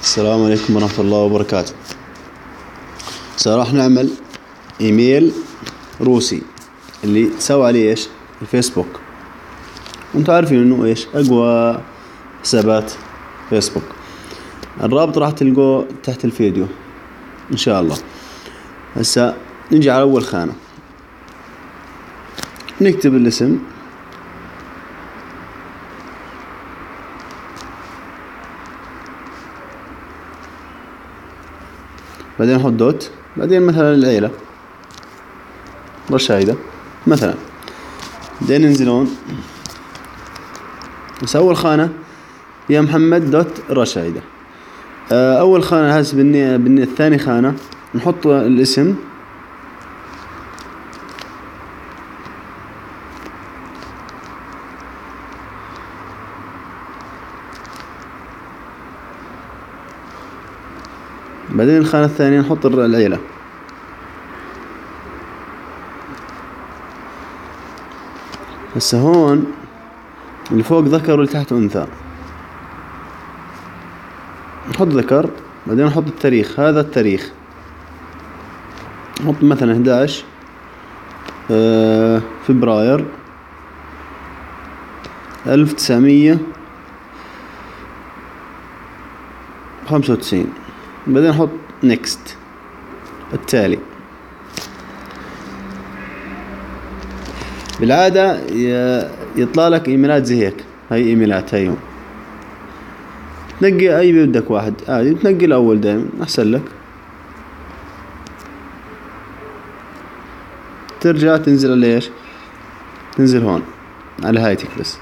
السلام عليكم ورحمة الله وبركاته. راح نعمل ايميل روسي اللي تسوي عليه ايش؟ الفيسبوك. وانتم عارفين انه ايش اقوى حسابات فيسبوك. الرابط راح تلقوه تحت الفيديو ان شاء الله. هسا نجي على اول خانة، نكتب الاسم، بعدين نحط دوت، بعدين مثلا العيلة رشايدة مثلا، بعدين ننزلون. بس أول خانة يا محمد دوت رشايدة. أول خانة هسه الثاني خانة نحط الاسم، بعدين الخانة الثانية نحط العيلة. هسه هون اللي فوق ذكر واللي تحت أنثى، نحط ذكر، بعدين نحط التاريخ. هذا التاريخ نحط مثلا 11 فبراير 1995. بعدين نحط نيكست التالي. بالعادة يطلع لك ايميلات زي هيك، هاي ايميلات هيهم. تنقي اي بدك واحد عادي، تنقي الاول دائما احسن لك. ترجع تنزل على ايش؟ تنزل هون على هايتك بس.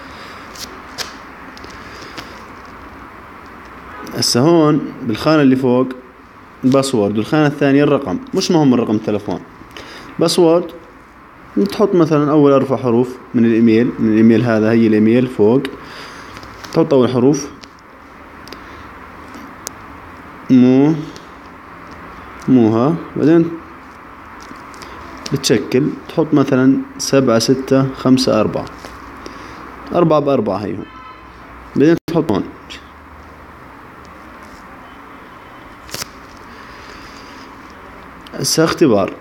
هسه هون بالخانة اللي فوق الباسورد، والخانة الثانية الرقم. مش مهم الرقم التلفون، باسورد تحط مثلا أول 4 حروف من الإيميل هذا. هي الإيميل فوق، تحط أول حروف موها، بعدين بتشكل تحط مثلا 7 6 5 4 4 ب4 هيهم. بعدين تحط هون هسه اختبار،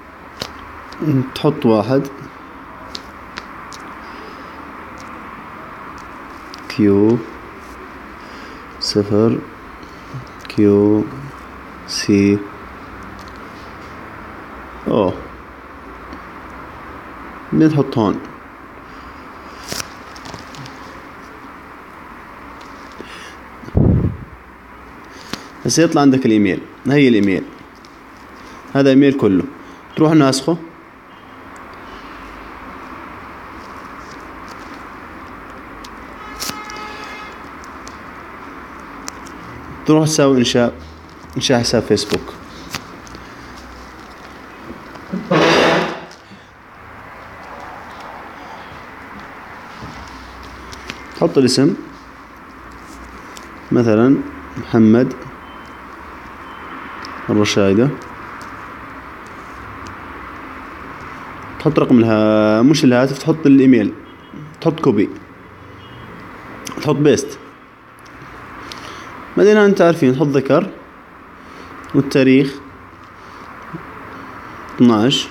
تحط 1 كيو 0 كيو سي او، بعدين تحط هون هسه يطلع عندك الايميل. هي الايميل، هذا ايميل كله. تروح ناسخه، تروح تسوي انشاء حساب فيسبوك. تحط الاسم مثلا محمد الرشايدة، تحط رقم مش الهاتف، تحط الايميل، تحط كوبي، تحط بيست. بعدين انت عارفين تحط ذكر والتاريخ 12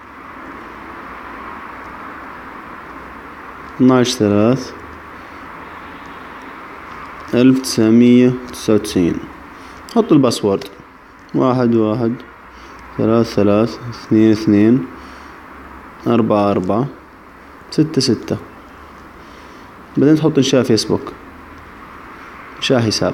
3 1999. حط الباسورد 1 1 3 3 2 2 4 4 6 6. بعدين تحط انشاء فيسبوك، انشاء حساب.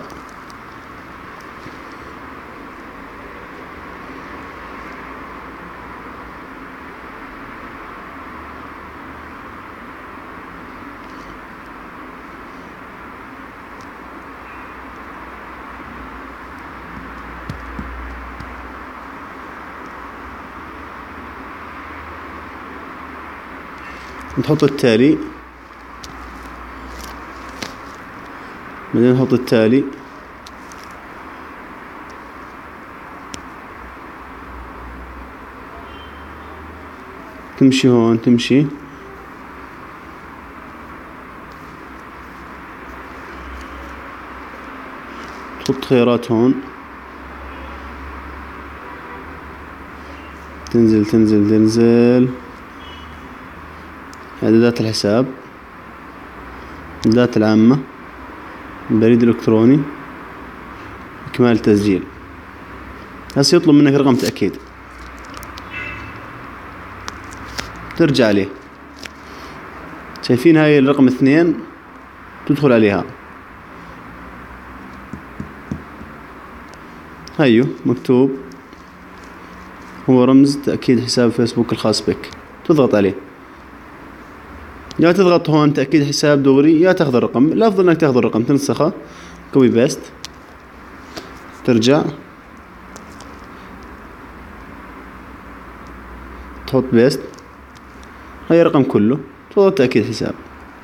نحط التالي، بعدين نحط التالي، تمشي هون، تمشي تحط خيارات هون، تنزل إعدادات الحساب، البيانات العامة، البريد الإلكتروني، إكمال التسجيل. هسه يطلب منك رقم تأكيد، ترجع عليه. شايفين هاي الرقم 2 تدخل عليها، هيو مكتوب هو رمز تأكيد حساب فيسبوك الخاص بك، تضغط عليه. يا تضغط هون تأكيد حساب دغري، يا تاخذ الرقم. الأفضل انك تاخذ الرقم، تنسخه كوبي بيست، ترجع تحط بيست، هاي الرقم كله، تضغط تأكيد حساب.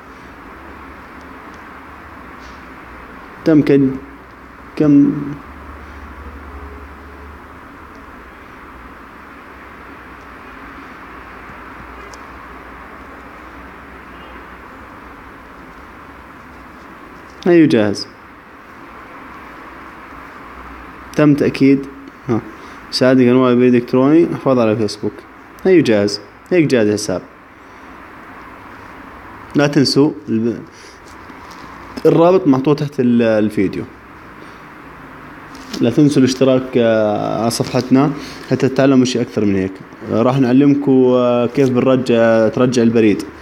تم كم هيو جاهز، تم تأكيد. ساعدك أنواع البريد الإلكتروني، حفاظ على فيسبوك. هيو جاهز، هيك جاهز الحساب. لا تنسوا الرابط محطوط تحت الفيديو. لا تنسوا الاشتراك على صفحتنا حتى تتعلموا شيء أكثر من هيك. راح نعلمكم كيف ترجع البريد.